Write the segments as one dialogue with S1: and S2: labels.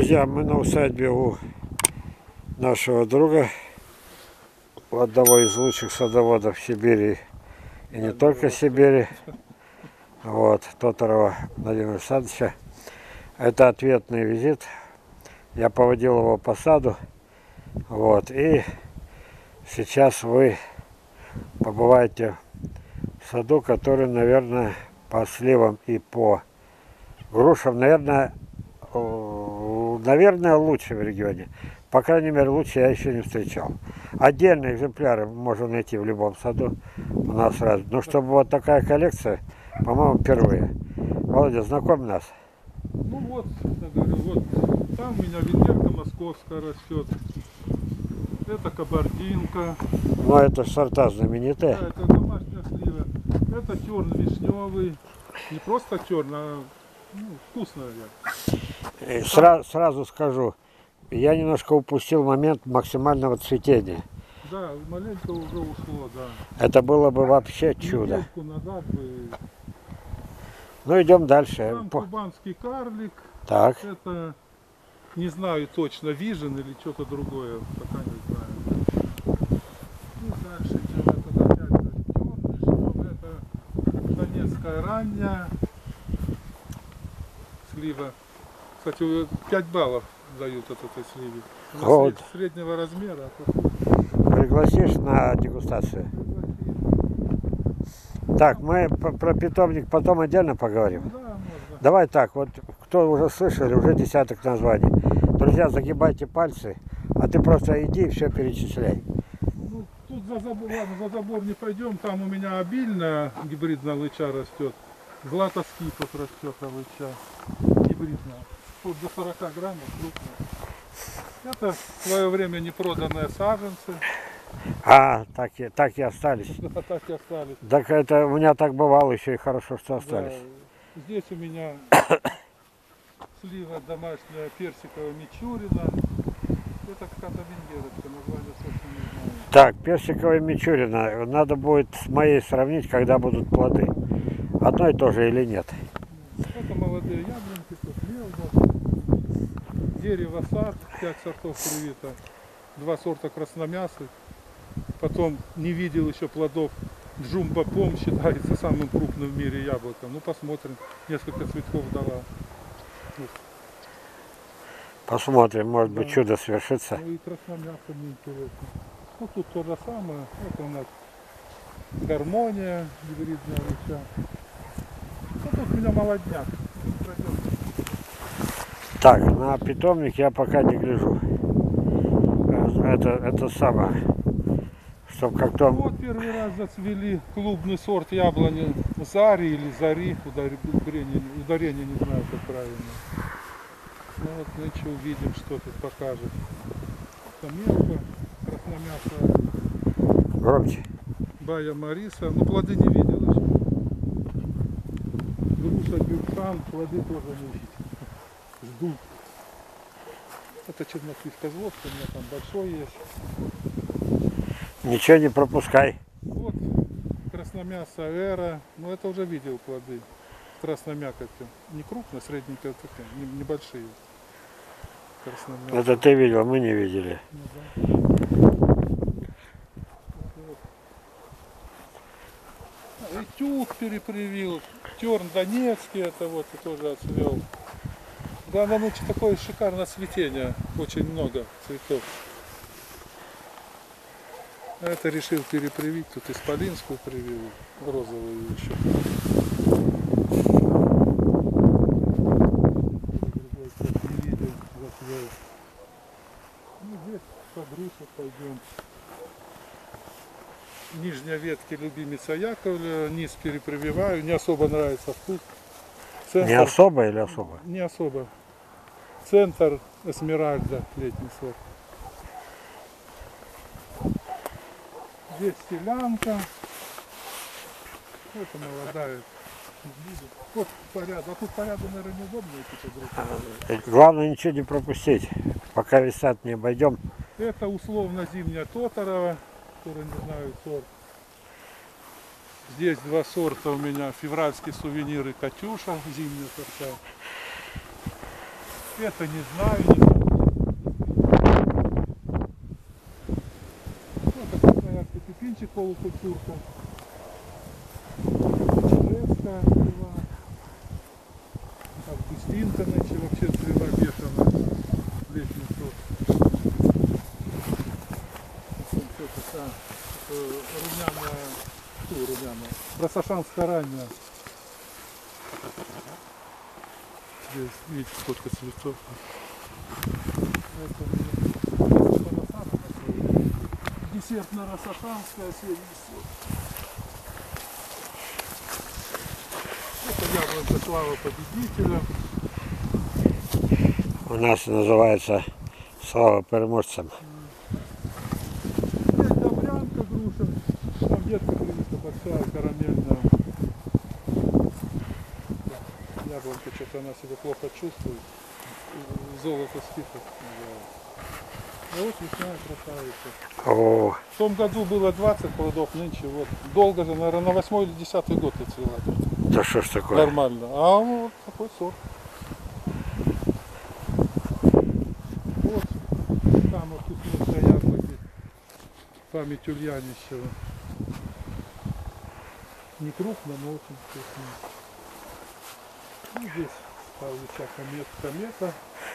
S1: Друзья, мы на усадьбе у нашего друга, у одного из лучших садоводов Сибири, и не только Сибири, вот, Тотарова Владимира Александровича. Это ответный визит. Я поводил его по саду, вот, и сейчас вы побываете в саду, который, наверное, по сливам и по грушам, наверное, лучший в регионе. По крайней мере, лучше я еще не встречал. Отдельные экземпляры можно найти в любом саду у нас сразу. Но чтобы вот такая коллекция, по-моему, впервые. Володя, знакомь нас.
S2: Ну вот, я говорю, вот там у меня венерка московская растет. Это кабардинка.
S1: Ну, это сорта знаменитые.
S2: Да, это домашняя слива. Это терн вишневый. Не просто терн, а вкусная.
S1: Сразу скажу, я немножко упустил момент максимального цветения.
S2: Да, маленько уже ушло, да.
S1: Это было бы вообще чудо.
S2: Назад бы...
S1: Ну, идем дальше.
S2: Там кубанский карлик.
S1: Так.
S2: Это, не знаю точно, вижен или что-то другое, пока не знаю. И дальше идем, это опять терн, это донецкая ранняя слива. Кстати, 5 баллов дают от этой сливи.
S1: Вот.
S2: Среднего размера.
S1: Пригласишь на дегустацию? Так, мы про питомник потом отдельно поговорим.
S2: Да, можно.
S1: Давай так, вот кто уже слышали, уже десяток названий. Друзья, загибайте пальцы, а ты просто иди и все перечисляй.
S2: Ну, тут за забор, ладно, за забор не пойдем, там у меня обильная гибридная лыча растет. Златоскипов растет лыча гибридная. Тут до 40 граммов крупная. Это в свое время непроданные саженцы.
S1: А, так и остались.
S2: Да, так и остались.
S1: Так это у меня так бывало еще, и хорошо, что остались.
S2: Да, здесь у меня слива домашняя персиковая Мичурина. Это какая-то венгерочка, название совсем не знаю.
S1: Так, персиковая Мичурина. Надо будет с моей сравнить, когда будут плоды. Одно и то же или нет?
S2: Это молодые яблоньки, тут мелко. Дерево сад, 5 сортов привито. 2 сорта красномясых. Потом не видел еще плодов. Джумбо-пом считается самым крупным в мире яблоком. Ну посмотрим. Несколько цветков дала.
S1: Посмотрим, может быть, чудо свершится.
S2: Ну и красномясо мне интересно. Ну тут то же самое. Это у нас гармония, гибридная лыча. Ну тут у меня молодняк.
S1: Так, на питомник я пока не гляжу. Это самое. Чтоб как-то...
S2: Вот первый раз зацвели клубный сорт яблони Зари или Зари. Ударение не знаю, как правильно. Ну вот нынче увидим, что тут покажет. Это мелко, красномясо.
S1: Громче.
S2: Бая Мариса. Ну плоды не видел еще. Груша Бюрхан, плоды тоже не видел. Жду. Это чернослив козловка, у меня там большой есть.
S1: Ничего не пропускай.
S2: Вот красномясо эра. Ну это уже видел плоды. Красномякотью. Не крупно, средненькие, такие, небольшие. Красномякоть.
S1: Это ты видел, мы не видели.
S2: Ну, да. Этюд перепривил. Терн Донецкий, это вот и тоже отцвел. Да, на ночь такое шикарное цветение. Очень много цветов. А это решил перепривить. Тут исполинскую привил. Розовую еще. Не видел, зацвел. Ну здесь по груше пойдем. Нижние ветки любимица Яковля. Низ перепрививаю. Не особо нравится вкус. Центр...
S1: Не особо или особо?
S2: Не особо. Центр Эсмеральда, летний сорт. Здесь селянка. Это молодая. Вот порядок. А тут порядок, наверное, неудобно идти по группе.
S1: Главное ничего не пропустить, пока весь сад не обойдем.
S2: Это условно зимняя Тотарова, который не знаю сорт. Здесь 2 сорта у меня. Февральские сувениры Катюша, зимние сорта. Это не знаю, не знаю. Вот такой стоярский пепинчик, полукультурка. Чижевская цвела. Августинка нынче вообще цвела бешеная. Летний сорт. Все такая румяная, румяная. Бросошанская ранняя. Здесь, видите, сколько цветов. Это десертная рассашанская, средний сорт. Это яблонька слава победителя.
S1: У нас называется слава переможцам.
S2: Здесь добрянка, груша. Там ветка привита большая, карамельная. Яблонька, что-то она себя плохо чувствует. Золото скипет. А вот весная красавица.
S1: О,
S2: В том году было 20 плодов, нынче вот. Долго же, наверное, на 8 или 10 год и цвела.
S1: да что ж такое?
S2: Нормально. А вот такой сорт. Вот. Там вот тут на яблоки. Память Ульянищева. Не крупно, но очень вкусно. Ну, здесь Павловича комета.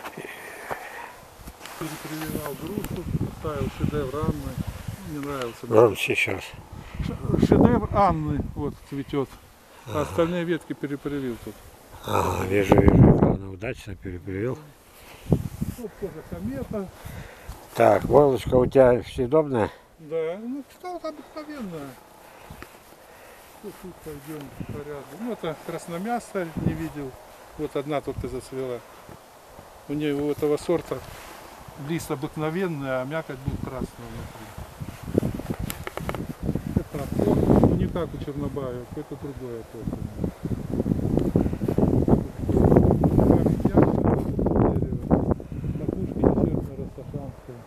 S2: Перепрививал грушу, ставил шедевр Анны. Мне нравился.
S1: Громче сейчас.
S2: Шедевр Анны вот цветет. А остальные ветки перепривил тут.
S1: Ага, вижу, вижу. Главное, удачно перепривел.
S2: Вот тоже комета.
S1: Так, войлочка у тебя съедобная?
S2: Да, ну что-то обыкновенное. Вот тут пойдем по ряду. Ну это красномясо не видел. Вот одна только зацвела. У нее у этого сорта лист обыкновенный, а мякоть будет красная внутри. Это сорт, ну не как у Чернобаева, это другое сорт. Память Яшина, дерево. Макушки десертно-рассашанская.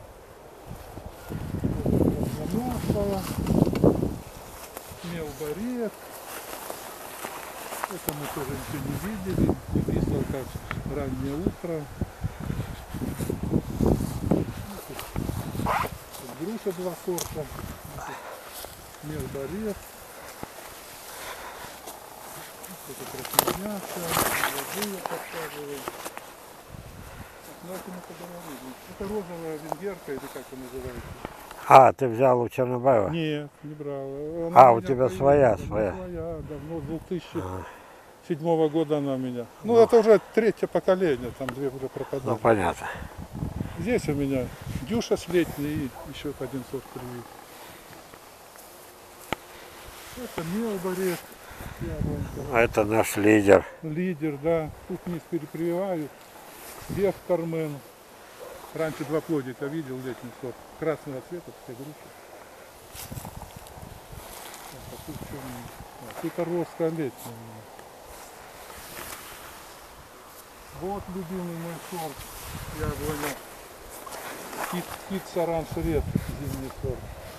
S2: Красномясова. Мелбарет. Это мы тоже ничего не видели. Написано как раннее утро. Груша два сорта. Мелбарет. Это красномясо. Воду я подсаживаю. Ну это мы поговорили. Это розовая венгерка или как она называется?
S1: А, ты взял у Чернобаева?
S2: Нет, не брал.
S1: А, у тебя своя, своя.
S2: Своя, давно, 2007 года она у меня. Ну, это уже третье поколение, там две уже
S1: Ну,
S2: пропадали.
S1: понятно.
S2: Здесь у меня Дюша с летней и еще один сорт привит. Это Мелбарет.
S1: А это наш лидер.
S2: Лидер, да. Тут вниз перепрививаю. Бег Кармен. Раньше два плодика видел, летний сорт. Красного цвета, такая груша. А тут черный. Это роско летний. Вот любимый мой сорт. Яблоня. Кит Саранж Ред, зимний сорт.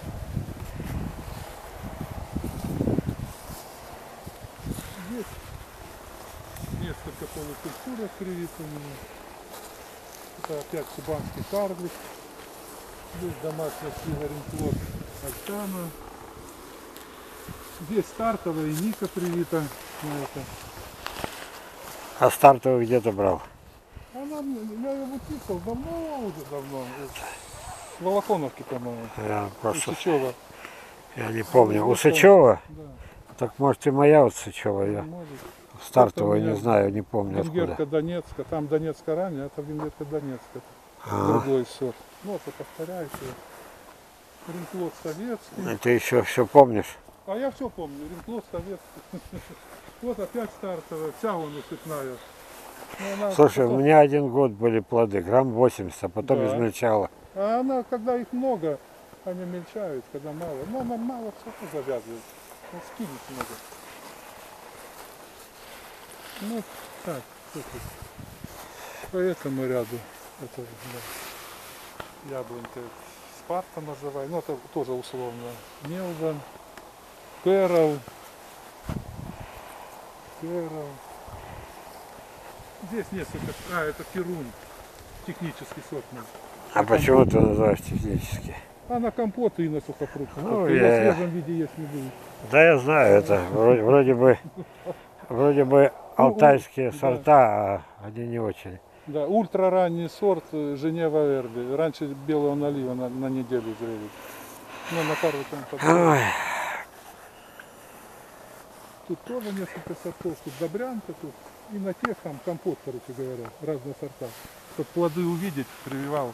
S2: Здесь несколько полукультурок привит у меня. Это опять кубанский карлик. Здесь домашняя свина Ренплод Альтана. Здесь стартовая и Ника привита на это.
S1: А стартовый где ты брал?
S2: Она, я ее выписал давно, уже давно. С Волоконовки, по-моему.
S1: Я просто,
S2: Сычева.
S1: я не помню. У Сычева?
S2: Да,
S1: Так может и моя у Сычева. Я
S2: может.
S1: стартовую
S2: Это у меня
S1: не знаю, не помню
S2: Венгерка
S1: откуда.
S2: Донецка, там Донецка ранее, это Венгерка Донецка.
S1: Ага.
S2: Другой сорт. Ну, это повторяйте. Ренплод советский.
S1: И ты еще все помнишь?
S2: А я все помню, Ренплод советский. Вот опять стартовая, вся он усыпная.
S1: Слушай, у меня 1 год были плоды, грамм 80, а потом
S2: Да.
S1: измельчала.
S2: А она, когда их много, они мельчают, когда мало. Но она мало все завязывает. Он скинет много. Ну, так, что тут? По этому ряду. Это, да, яблонька Спарта называю. Ну, это тоже условно. Мелван, Перл. Здесь несколько. А, это Перун. Технический сорт.
S1: А почему ты называешь технически?
S2: А на компоты и на сухофрукты.
S1: Ну,
S2: Его в
S1: я-
S2: свежем виде есть не будет.
S1: Да, я знаю, это вроде бы алтайские
S2: да.
S1: сорта, а они не очень.
S2: Да, ультраранний сорт Женева Эрби. Раньше белого налива на неделю зрели. Ну, на пару там подходит.
S1: Ой,
S2: Тут тоже несколько сортов. Тут добрянка тут. И на тех там компот, короче говоря. Разные сорта. Чтобы плоды увидеть, прививал.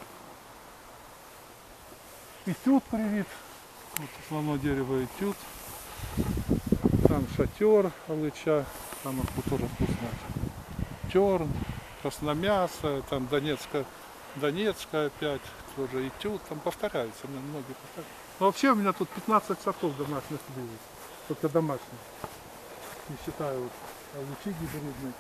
S2: Этюд привит. Вот основное дерево этюд. Там шатер алыча. Там вот тоже вкусно. Терн, красномясо, там Донецкая опять, тоже этюд, там повторяются, многие повторяются. Но вообще у меня тут 15 сортов домашних было, только домашних. Не считаю вот алычи гибридные.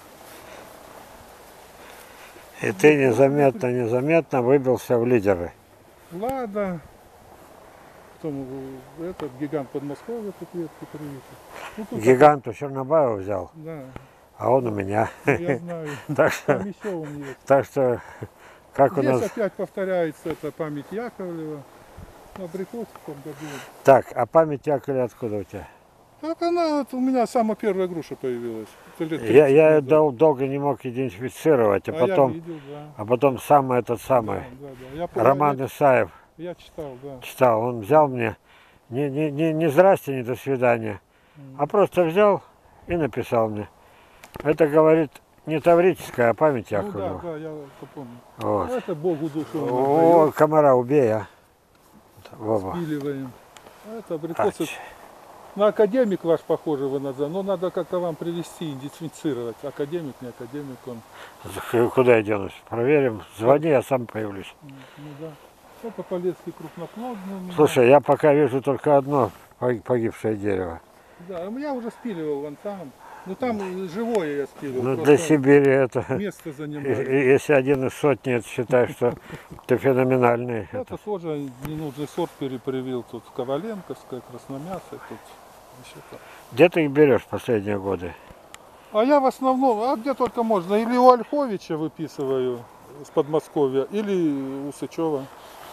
S1: и ты незаметно выбился в лидеры.
S2: Лада, потом этот гигант Подмосковья тут ветки привиты. Ну, тут
S1: Гиганту Чернобаева взял,
S2: да,
S1: а он у меня.
S2: я знаю.
S1: Так что,
S2: Там еще он есть.
S1: так что как у
S2: Здесь
S1: нас...
S2: опять повторяется это память Яковлева. Абрикос в том году.
S1: Так, а память Яковлева откуда у тебя?
S2: Так она, вот у меня самая первая груша появилась. Это лет 30
S1: Я ее
S2: назад.
S1: долго не мог идентифицировать,
S2: А я
S1: потом,
S2: видел, да.
S1: а потом сам этот самый
S2: Да, да. Я помню,
S1: Роман Исаев
S2: я читал, да.
S1: читал, он взял мне не здрасте, не до свидания, а просто взял и написал мне. Это, говорит, не таврическая, а память
S2: Ну да,
S1: Яковлева.
S2: да, я это помню.
S1: Вот.
S2: Ну, это Богу душу
S1: О,
S2: отдает,
S1: комара убей, а. Вова.
S2: спиливаем. А это
S1: А,
S2: абрикосы. На академик ваш похожий вы назвали, но надо как-то вам привести, идентифицировать. Академик, не академик он.
S1: Куда я денусь? Проверим. Звони, я сам появлюсь.
S2: Ну да. Это полезки крупноплодные. у меня.
S1: Слушай, я пока вижу только одно погибшее дерево.
S2: Да, я уже спиливал вон там. Ну там живое я спиливал.
S1: Ну,
S2: просто
S1: для Сибири это...
S2: место занимает.
S1: Если один из сотни, это считай, что ты феноменальный.
S2: Это тоже ненужный сорт перепривил. Тут Коваленковская, Красномясая, тут еще там.
S1: Где ты их берешь последние годы?
S2: А я в основном, а где только можно, или у Ольховича выписываю с Подмосковья, или у Сычева.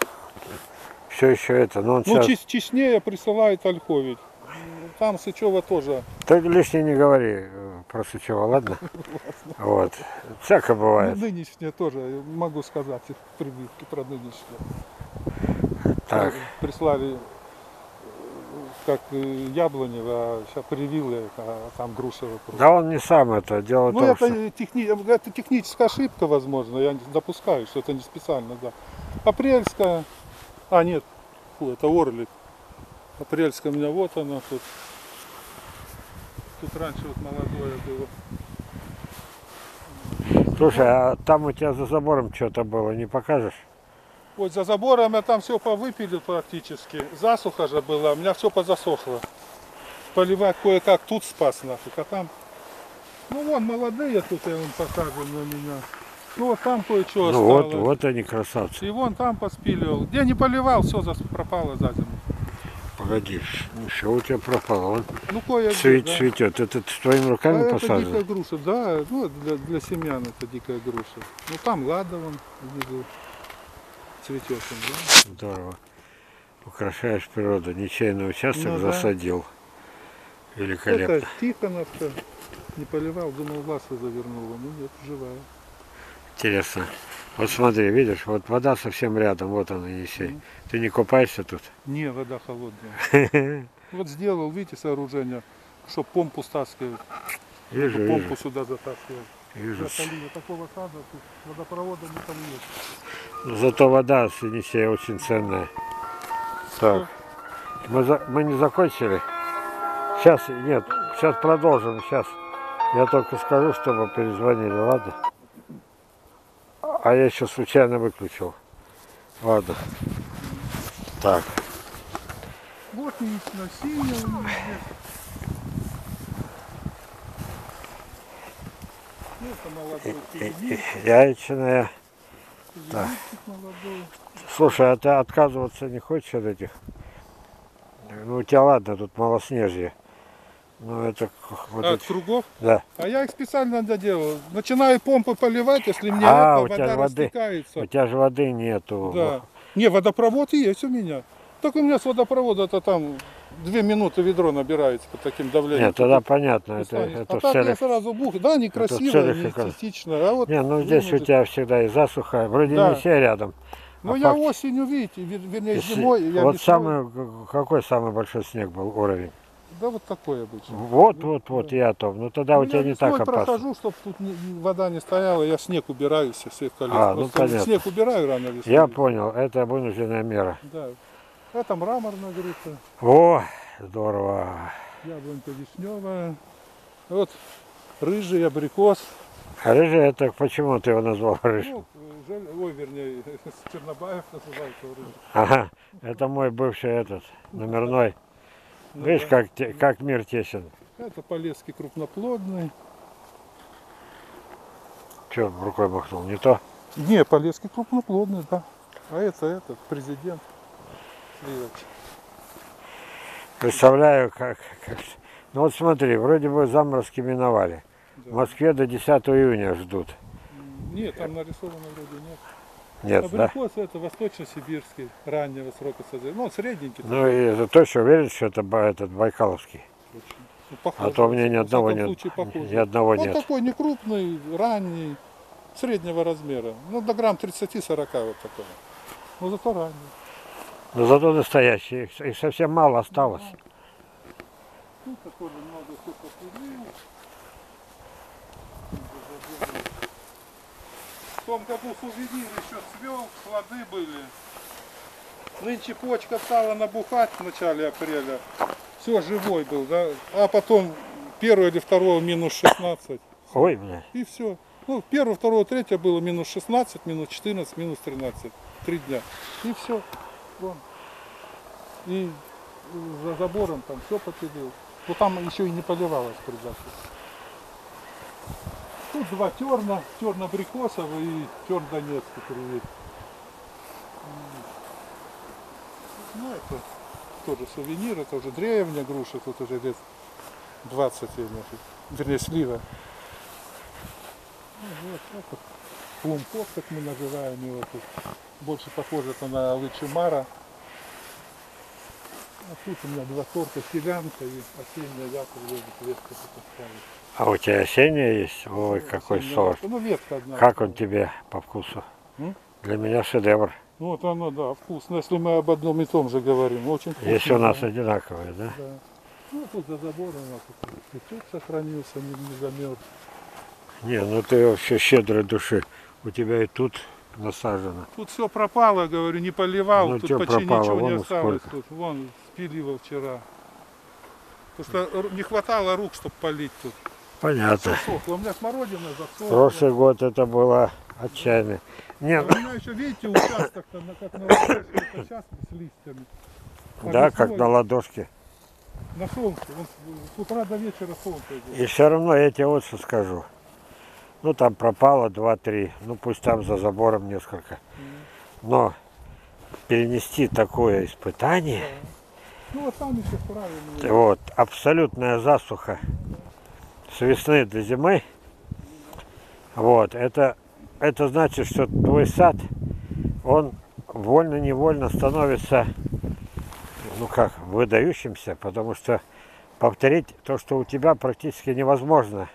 S1: Все еще это, но он
S2: Ну,
S1: сейчас...
S2: честнее присылает Ольхович. Там Сычева тоже.
S1: Ты лишнее не говори про Сычева, ладно? Вот. Всяко
S2: Ну,
S1: бывает.
S2: нынешнее тоже, могу сказать, прибивки про нынешнее.
S1: Так,
S2: Прислали как Яблонева, а сейчас привили, а там груша вокруг.
S1: да он не сам это. Дело в
S2: Ну
S1: том,
S2: это,
S1: что...
S2: это техническая ошибка, возможно, я допускаю, что это не специально, да. Апрельская, а нет, фу, это Орлик. Апрельская у меня вот она тут. Тут раньше вот молодое было.
S1: Слушай, а там у тебя за забором что-то было, не покажешь?
S2: Вот за забором я там все повыпилил практически. Засуха же была, у меня все позасохло. Поливать кое-как тут спас нафиг, а там... Ну вон молодые тут я вам покажу на меня. Ну вот там кое-что
S1: Ну
S2: осталось.
S1: вот они красавцы.
S2: И вон там поспиливал. Где не поливал, все пропало за зиму.
S1: Погоди, ну все у тебя пропало. Он
S2: Ну кое
S1: цветет. Это ты твоими руками
S2: это
S1: посажен?
S2: дикая груша, да, ну для семян это дикая груша. Ну там лада вон внизу цветет он, да.
S1: Здорово. Украшаешь природу. Ничейный участок
S2: Ну да.
S1: засадил. Великолепно.
S2: Это Тихоновка. Не поливал, думал, ласса завернула. Ну нет, живая.
S1: Интересно. Вот смотри, видишь, вот вода совсем рядом, вот она, Енисей. Ты не купаешься тут?
S2: Не, вода холодная. Вот сделал, видите, сооружение, чтобы помпу стаскивать.
S1: Вижу,
S2: Помпу
S1: вижу.
S2: сюда затаскивать.
S1: Вижу.
S2: Натали, такого сада тут водопровода не там нет.
S1: Но зато вода с Енисея очень ценная. Так, мы не закончили. Сейчас, нет, сейчас продолжим. Сейчас я только скажу, чтобы перезвонили, ладно? А я еще случайно выключил. Ладно. Так.
S2: Вот яично синяя у меня здесь. Ну, это молодой передник,
S1: Яичная. Так.
S2: молодой.
S1: Слушай, а ты отказываться не хочешь от этих? Ну у тебя ладно, тут малоснежье. Ну это вот
S2: От
S1: эти-
S2: кругов.
S1: да.
S2: А я их специально доделал. Начинаю помпы поливать, если мне
S1: А,
S2: это,
S1: у тебя
S2: вода
S1: же воды.
S2: растекается.
S1: У тебя же воды нету.
S2: Да. Не, водопровод есть у меня. Только у меня с водопровода-то там 2 минуты ведро набирается под таким давлением.
S1: Нет, тогда понятно.
S2: Устанешь.
S1: Это
S2: А
S1: в
S2: так я
S1: целях.
S2: сразу бух. Да, некрасиво,
S1: целях
S2: не
S1: экономии.
S2: эстетично. А вот
S1: Не, ну здесь у
S2: выможет.
S1: тебя всегда и засуха. Вроде
S2: Да.
S1: не все рядом.
S2: Но
S1: А
S2: я
S1: факт-
S2: осенью, видите, вернее
S1: если-
S2: зимой, я
S1: вот
S2: весной.
S1: какой самый большой снег был уровень?
S2: Да вот такой обычно.
S1: Вот, и о том. Ну тогда
S2: Ну,
S1: у тебя
S2: я
S1: не
S2: весной
S1: так опасно.
S2: прохожу, чтобы тут вода не стояла, я снег убираю со всех колец.
S1: А, ну,
S2: Просто
S1: понятно.
S2: снег убираю рано весной.
S1: Я понял, это вынужденная мера.
S2: Да. Это мраморная груша,
S1: О, здорово.
S2: яблонька вишневая. Вот рыжий абрикос.
S1: А рыжий, это почему ты его назвал рыжим?
S2: Ну, ой, вернее, Чернобаев называется рыжий.
S1: Ага, это мой бывший этот, номерной.
S2: Ну,
S1: Видишь,
S2: да.
S1: как мир тесен.
S2: Это полесский крупноплодный.
S1: Че, рукой махнул, не то?
S2: Не, полесский крупноплодный, да. А это этот, президент. Сливочный.
S1: Представляю, как... Ну вот смотри, вроде бы заморозки миновали.
S2: Да.
S1: В Москве до 10 июня ждут.
S2: Нет, там нарисовано вроде нет.
S1: Нет, да?
S2: Абрикос это восточно-сибирский, раннего срока созревания. Ну, он средненький.
S1: Ну и ты точно уверен, что это этот Байкаловский?
S2: Точно. Ну, похоже,
S1: А то у меня ни
S2: во
S1: одного
S2: всяком
S1: нет.
S2: случае, похоже.
S1: Ни одного
S2: Он
S1: нет.
S2: такой не крупный, ранний, среднего размера. Ну, до грамм 30-40 вот такого. Но зато ранний.
S1: Но зато настоящий. Их совсем мало осталось.
S2: Тут тоже много все посудил. В том году сувенир еще цвел, плоды были. Нынче почка стала набухать в начале апреля. Все, живой был, да. А потом 1 или 2 минус 16.
S1: Ой, бля.
S2: И все. Ну, 1, 2, 3 было минус 16, минус 14, минус 13. 3 дня. И все. Вон. И за забором там все потелил. Но там еще и не поливалось при засухе. Тут 2 терна, терн абрикосов и терн донецкий привет. Ну, это тоже сувенир, это уже древняя груша, тут уже лет 20 ей, вернее, слива. Ну, вот это плумков, как мы называем его тут. Больше похоже это на лычемара. А тут у меня 2 сорта селянка и осенняя яковлева ветка тут осталась.
S1: А у тебя осенняя есть? Ой, какой
S2: Осенняя
S1: сорт.
S2: ветка. Ну, ветка одна.
S1: Как он тебе по вкусу?
S2: М?
S1: Для меня шедевр.
S2: Ну, вот оно, да, вкусно, если мы об одном и том же говорим. Очень вкусно.
S1: Если у нас
S2: да.
S1: одинаковые, да?
S2: Да. Ну, тут за забором вот тут цветок сохранился, не замерз.
S1: Не, ну ты вообще щедрой души. У тебя и тут насажено.
S2: Тут все пропало, говорю, не поливал,
S1: Ну,
S2: тут
S1: чё
S2: почти
S1: пропало?
S2: ничего не
S1: Вон
S2: осталось.
S1: сколько.
S2: Тут, вон, спилило вчера. Потому что не хватало рук, чтобы полить тут.
S1: Понятно.
S2: Засохло. У меня смородина засохла.
S1: Прошлый год это было отчаянно.
S2: А
S1: Не,
S2: у меня еще, видите, участок как на ладошке, участок с листьями. А
S1: да, как
S2: весной
S1: на ладошке.
S2: На солнце. Вот с утра до вечера солнце идет.
S1: И все равно я тебе вот что скажу. Ну там пропало 2-3, ну пусть там за забором несколько. Но перенести такое испытание,
S2: Ну вот там еще правильно.
S1: вот, абсолютная засуха с весны до зимы, вот, это значит, что твой сад, он вольно-невольно становится, ну как, выдающимся, потому что повторить то, что у тебя, практически невозможно.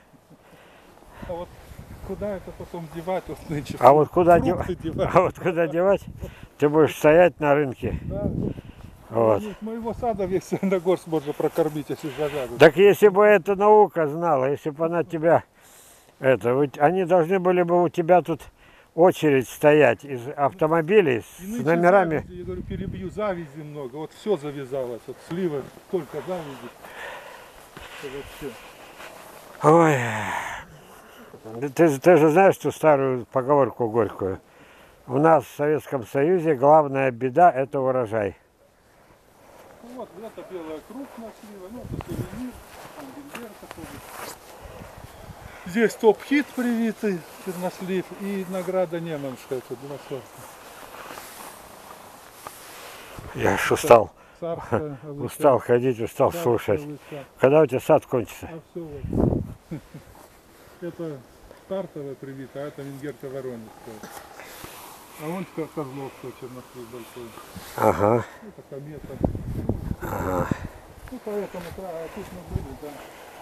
S2: А вот куда это потом девать вот нынче?
S1: А вот куда
S2: Фрукты девать?
S1: А вот куда девать? Ты будешь стоять на рынке.
S2: Да.
S1: Вот.
S2: Из моего сада весь Сандогорск можно прокормить, если завязывать.
S1: Так если бы эта наука знала, если бы она тебя... они должны были бы у тебя тут очередь стоять из автомобилей
S2: И
S1: с
S2: нынче
S1: номерами.
S2: завязи, я говорю, перебью, завязи много. Вот все завязалось. Вот слива только завязи. Это вообще.
S1: Ой. Ты же знаешь ту старую поговорку горькую. У нас в Советском Союзе главная беда – это урожай.
S2: Ну вот, это белая крупная слива, ну это сувенир, там гиндер такой. Здесь топ-хит привитый, чернослив, и награда Неманская, это 2 сорта.
S1: Я ж устал.
S2: царская лыся.
S1: Устал ходить, устал
S2: Царская
S1: слушать.
S2: лыся.
S1: Когда у тебя сад кончится?
S2: А все вот. Это стартовая привита, а это венгерка воронежская. А вон Козловская, чернослив большой.
S1: Ага.
S2: Это комета.
S1: Ага.
S2: Ну поэтому тут мы были, да.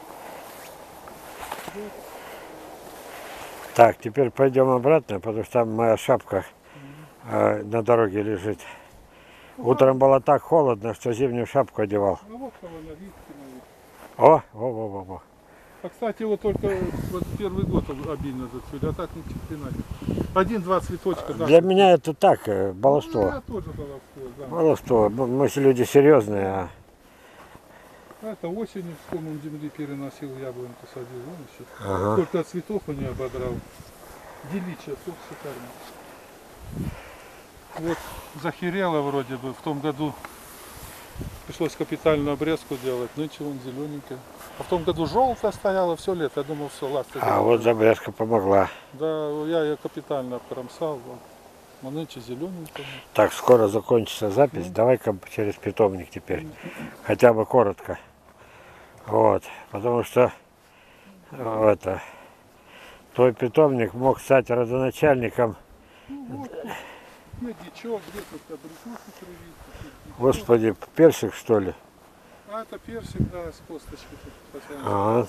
S2: Вот.
S1: Так, теперь пойдем обратно, потому что там моя шапка на дороге лежит. Утром было так холодно, что зимнюю шапку одевал.
S2: А вот колоновидки мои.
S1: О.
S2: А кстати, вот только вот первый год обильно зацвели, а так ни хрена нет. Один-два цветочка. Да,
S1: Для меня это так,
S2: Ну,
S1: баловство.
S2: я тоже баловство, да.
S1: Баловство. Мы все люди серьезные, а
S2: А это осенью с комом земли переносил, яблоньку садил, вон еще.
S1: ага.
S2: Только от цветов у нее ободрал. Деличия, сок шикарный. Вот захерела вроде бы, в том году пришлось капитальную обрезку делать, нынче вон зелененькая. А в том году желтая стояла все лето, я думал, все, ласты.
S1: А вот забрезка помогла.
S2: Да, я ее капитально обкромсал, вот. А нынче зелененькая.
S1: Так, скоро закончится запись. Давай-ка через питомник теперь. Хотя бы коротко. Вот. Потому что это твой питомник мог стать родоначальником.
S2: Ну вот тут, где дичок, где тут абрикосы привиты, тут дичок.
S1: Господи, персик что ли?
S2: А это персик, да, с косточкой тут посадил.
S1: Ага.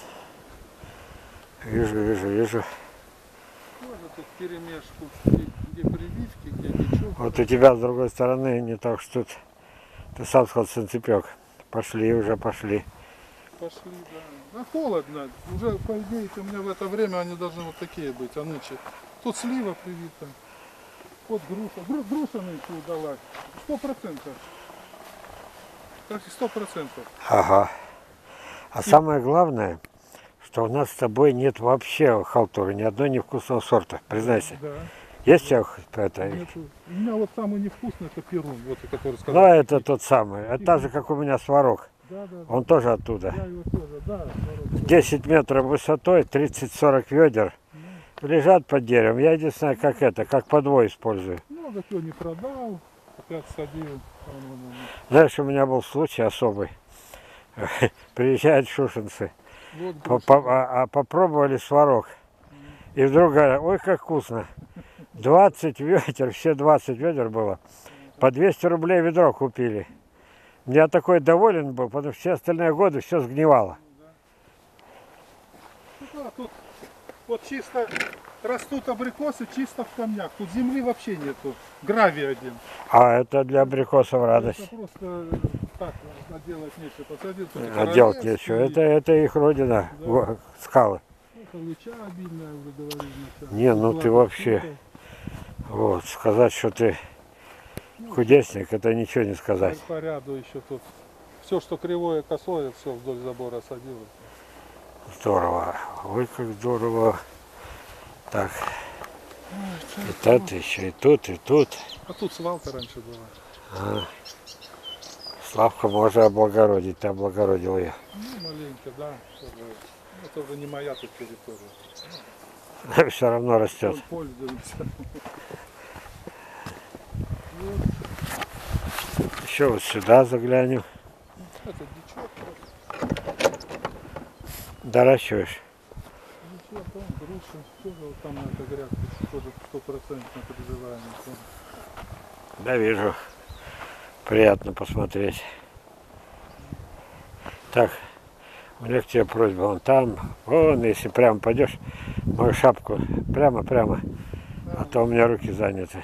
S1: Вижу.
S2: Тоже тут перемешку, где прививки, где дичок.
S1: Вот у тебя с другой стороны не так что тут. Ты сам сказал санцепек. Пошли.
S2: Пошли, да. Да холодно. Уже, по идее, у меня в это время они должны вот такие быть, а нынче. Тут слива привита. Вот груша. Груша нынче удалась. 100%. Так, 100%.
S1: Ага. А самое главное, что у нас с тобой нет вообще халтуры, ни одной невкусного сорта, признайся.
S2: Да.
S1: Есть у тебя это?
S2: Нету. У меня вот самый невкусный это перун, вот который
S1: Ну,
S2: сказал.
S1: это тот самый. Это так же, как у меня сварог.
S2: Да.
S1: Он тоже оттуда.
S2: Я его тоже, да.
S1: 10 метров высотой, 30-40 ведер. Лежат под деревом. Я единственное, как подвой использую.
S2: Много чего не продал, опять садил.
S1: Знаешь, у меня был случай особый. Приезжают шушенцы,
S2: Вот груша.
S1: попробовали сварог. И вдруг говорят, ой, как вкусно. 20 ведер, все 20 ведер было. По 200 рублей ведро купили. Я такой доволен был, потому что все остальные годы все сгнивало.
S2: Ну да, тут вот чисто растут абрикосы чисто в камнях. Тут земли вообще нету. Гравий один.
S1: А это для абрикосов радость.
S2: Это просто так наделать нечего. Посадил тут
S1: А делать нечего. Это их родина,
S2: Да.
S1: скалы.
S2: Это лыча обильная, уже говорили.
S1: Не, ну ты вообще, вот, сказать, что ты кудесник, это ничего не сказать.
S2: По ряду еще тут. Все, что кривое, косое, все вдоль забора садилось.
S1: Здорово. Ой, как здорово. Так, и тут еще, и тут, и тут.
S2: А тут свалка раньше была.
S1: А. Славка, можно облагородить, ты облагородил ее.
S2: Ну, маленько, да. Это уже не моя тут территория.
S1: Все равно растет.
S2: Пользуемся.
S1: Еще вот сюда заглянем.
S2: Это дичок.
S1: Доращиваешь.
S2: Дичок, там груша. Тоже вот там на этой грядке. Тоже 100% призываемый.
S1: Да, вижу. Приятно посмотреть. Так, у меня к тебе просьба. Вон там, вон, если прямо пойдешь, мою шапку прямо. А то у меня руки заняты.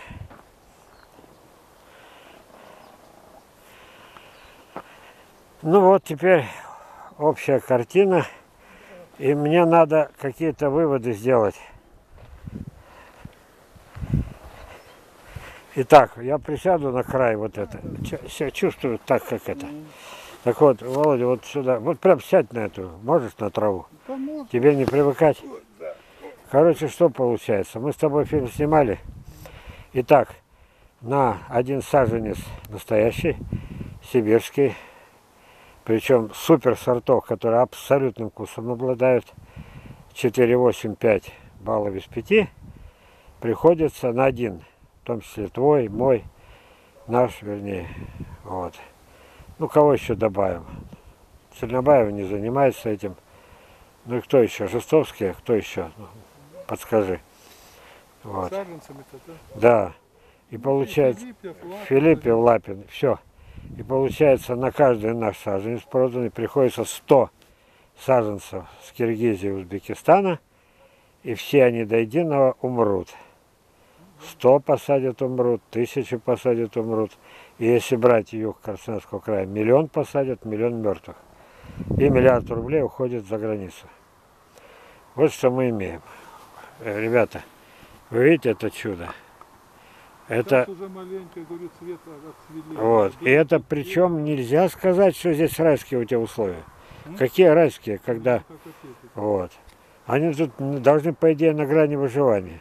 S1: Ну вот теперь общая картина. И мне надо какие-то выводы сделать. Итак, я присяду на край вот это. Чувствую так, как это. Так вот, Володя, вот сюда. Вот прям сядь на эту. Можешь на траву? Тебе не привыкать? Короче, что получается? Мы с тобой фильм снимали. Итак, на один саженец настоящий, сибирский. Причем супер сортов, которые абсолютным вкусом обладают. 4,8-5 баллов из 5. Приходится на один. В том числе твой, мой, наш, вернее. Вот. Ну, кого еще добавим? Чернобаев не занимается этим. Ну и кто еще? Жестовский, кто еще? Ну, подскажи. Вот.
S2: Саженцами-то, да?
S1: Да. И получается Филиппев, Лапин, все. И получается на каждый наш саженец проданный приходится 100 саженцев с Киргизии и Узбекистана, и все они до единого умрут. 100 посадят, умрут, 1000 посадят, умрут. И если брать юг Краснодарского края, 1 миллион посадят, 1 миллион мертвых. И 1 миллиард рублей уходит за границу. Вот что мы имеем. Ребята, вы видите это чудо? Это
S2: сейчас уже маленько, говорю, цвет отцвели.
S1: вот. И это причем нельзя сказать, что здесь райские у тебя условия. Какие райские, когда вот. Они тут должны, по идее, на грани выживания.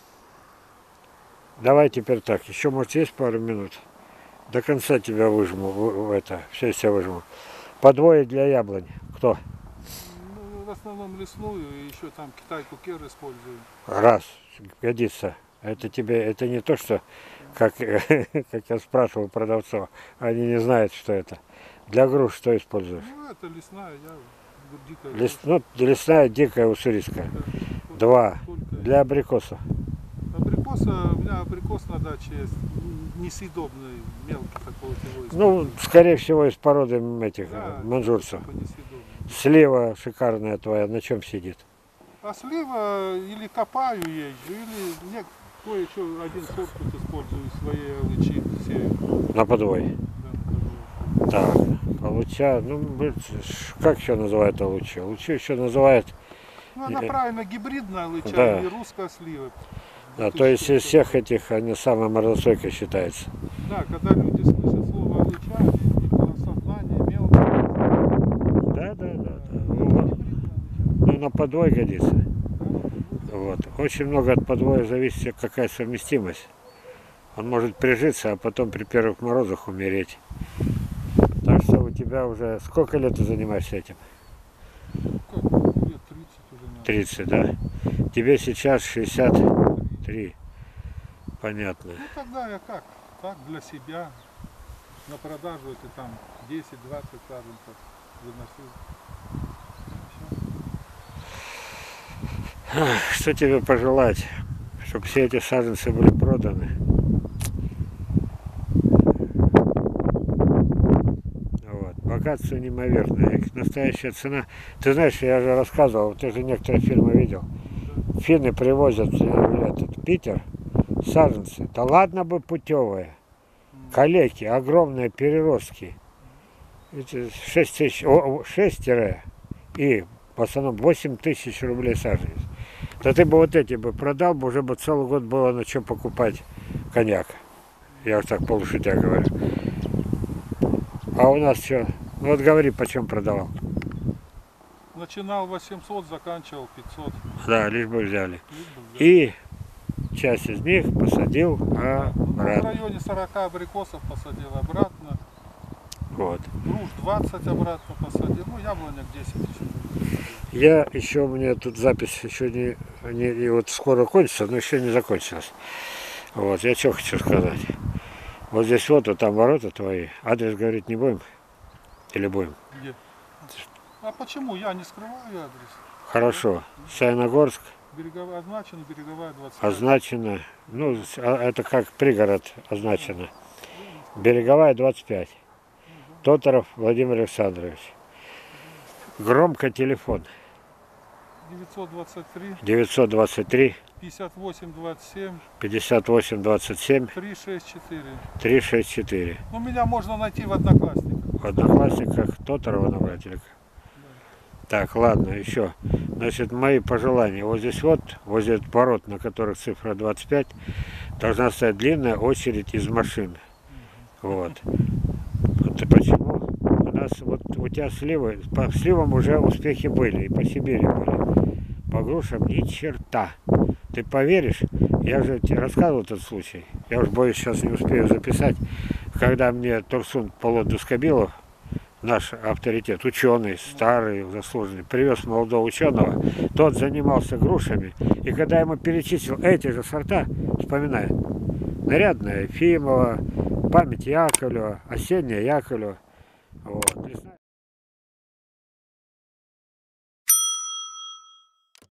S1: Давай теперь так. Еще, может, есть пару минут. До конца тебя выжму. Это, все из тебя выжму. Подвое для яблони. Кто?
S2: Ну, в основном лесную, и еще там китайку кер использую.
S1: Раз. Годится. Это тебе, это не то, что, как я спрашивал продавцов, они не знают, что это. Для груш что используешь?
S2: Ну, это лесная, дикая.
S1: Ну, лесная, дикая, уссурийская. 2. Для абрикосов.
S2: Абрикоса, у меня абрикос на даче есть, несъедобный, мелкий такой вот его.
S1: Ну, скорее всего, из породы этих
S2: да,
S1: манжурцев.
S2: типа несъедобный.
S1: Слива шикарная твоя, на чем сидит?
S2: А слива или копаю езжу, или мне кое-что один сорт тут использую из своей алычи, сею.
S1: На подвой.
S2: Да,
S1: Так, луча, ну, как еще называют лучи? Лучи еще называют,
S2: ну, она правильно гибридная алыча,
S1: да.
S2: или русская слива.
S1: да, то есть из всех этих, они самая морозостойкая считается.
S2: Да, когда люди слышат слово алыча, они осознание мелкое.
S1: Да. Ну, на подвой годится. Вот. Очень много от подвоя зависит, какая совместимость. Он может прижиться, а потом при первых морозах умереть. Так что у тебя уже... Сколько лет ты занимаешься этим?
S2: Как? Лет 30 уже надо.
S1: 30, да. Тебе сейчас 63. Понятно.
S2: Ну тогда я как? Так, для себя. На продажу это там 10-20 саженцев выносил.
S1: Что тебе пожелать? Чтобы все эти саженцы были проданы. Вот. Богатство неимоверное. Их настоящая цена. Ты знаешь, я же рассказывал, ты же некоторые фильмы видел. Финны привозят в этот Питер саженцы. Да ладно бы путевые. Калеки, огромные переростки. 6 тысяч, 6 и в основном 8 тысяч рублей саженец. Да ты бы вот эти бы продал, бы уже бы целый год было на чем покупать коньяк. Я уж так полушутя говорю. А у нас что? Ну вот говори, почем продавал.
S2: Начинал 800, заканчивал 500.
S1: Да, лишь бы взяли.
S2: Лишь бы взял.
S1: И часть из них посадил
S2: Ну, в
S1: обратно.
S2: районе 40 абрикосов посадил обратно.
S1: Вот.
S2: Груш 20 обратно посадил. Ну, яблоняк 10 еще.
S1: Я еще, у меня тут запись еще не вот скоро кончится, но еще не закончилась. Вот, я что хочу сказать. Вот здесь вот там ворота твои. Адрес говорить не будем? Или будем?
S2: Где? А почему? Я не скрываю адрес.
S1: Хорошо. Саяногорск
S2: Береговая означена, береговая 20.
S1: означено. Ну, это как пригород означено. Береговая 25. Тоторов Владимир Александрович. Громко телефон.
S2: 923
S1: 923
S2: 58 27
S1: 58 27
S2: 364.
S1: 364.
S2: Ну, меня можно найти в Одноклассниках.
S1: В Одноклассниках Тоторова набрать или как? Так, ладно, еще. Значит, мои пожелания. Вот здесь вот, возле ворот, на которых цифра 25, должна стоять длинная очередь из машин. Вот. Вот и почему? У нас вот у тебя сливы, по сливам уже успехи были, и по Сибири были. По грушам ни черта. Ты поверишь, я же тебе рассказывал этот случай, я уж боюсь, сейчас не успею записать, когда мне Турсун Полот Дускобилов, наш авторитет, ученый, старый, заслуженный, привез молодого ученого, тот занимался грушами, и когда ему перечислил эти же сорта, вспоминаю, нарядная Ефимова, память Яковлева, осенняя Яковлева, Вот. И